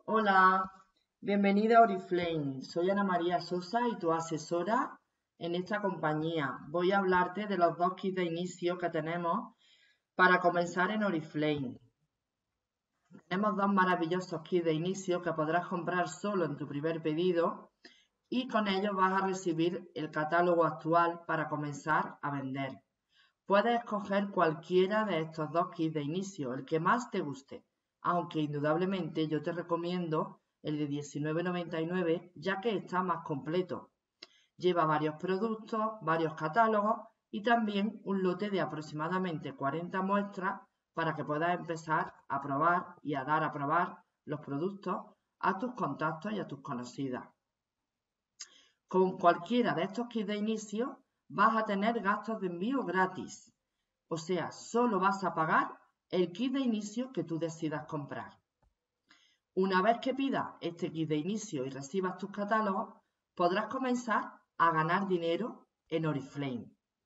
Hola, bienvenida a Oriflame. Soy Ana María Sosa y tu asesora en esta compañía. Voy a hablarte de los dos kits de inicio que tenemos para comenzar en Oriflame. Tenemos dos maravillosos kits de inicio que podrás comprar solo en tu primer pedido y con ellos vas a recibir el catálogo actual para comenzar a vender. Puedes escoger cualquiera de estos dos kits de inicio, el que más te guste, aunque indudablemente yo te recomiendo el de $19,99 ya que está más completo. Lleva varios productos, varios catálogos y también un lote de aproximadamente 40 muestras para que puedas empezar a probar y a dar a probar los productos a tus contactos y a tus conocidas. Con cualquiera de estos kits de inicio vas a tener gastos de envío gratis. O sea, solo vas a pagar el kit de inicio que tú decidas comprar. Una vez que pidas este kit de inicio y recibas tus catálogos, podrás comenzar a ganar dinero en Oriflame.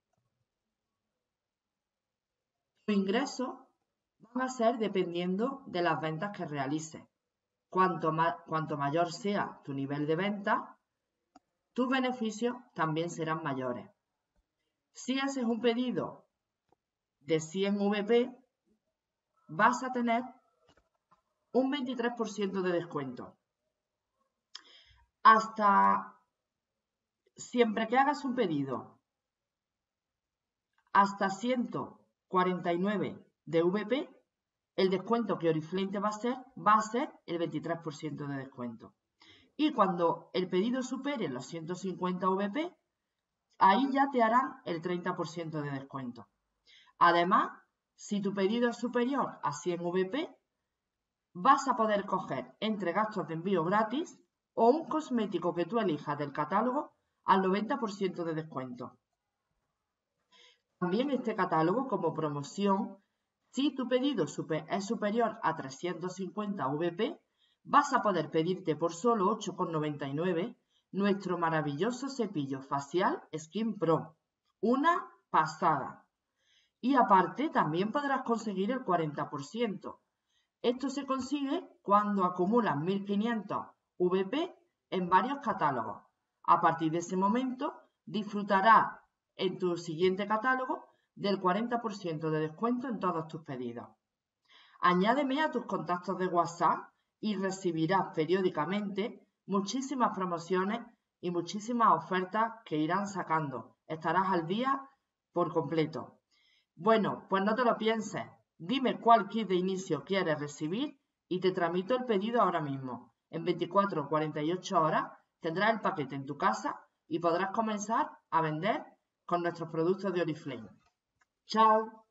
Tus ingresos van a ser dependiendo de las ventas que realices. Cuanto mayor sea tu nivel de venta, tus beneficios también serán mayores. Si haces un pedido de 100 VP, vas a tener un 23% de descuento. Siempre que hagas un pedido hasta 149 de VP, el descuento que Oriflame te va a ser el 23% de descuento. Y cuando el pedido supere los 150 VP, ahí ya te harán el 30% de descuento. Además, si tu pedido es superior a 100 VP, vas a poder coger entre gastos de envío gratis o un cosmético que tú elijas del catálogo al 90% de descuento. También este catálogo como promoción, si tu pedido es superior a 350 VP, vas a poder pedirte por solo 8,99 nuestro maravilloso cepillo facial Skin Pro. Una pasada. Y aparte también podrás conseguir el 40%. Esto se consigue cuando acumulas 1.500 VP en varios catálogos. A partir de ese momento disfrutarás en tu siguiente catálogo del 40% de descuento en todos tus pedidos. Añádeme a tus contactos de WhatsApp y recibirás periódicamente muchísimas promociones y muchísimas ofertas que irán sacando. Estarás al día por completo. Bueno, pues no te lo pienses. Dime cuál kit de inicio quieres recibir y te tramito el pedido ahora mismo. En 24 o 48 horas tendrás el paquete en tu casa y podrás comenzar a vender con nuestros productos de Oriflame. ¡Chao!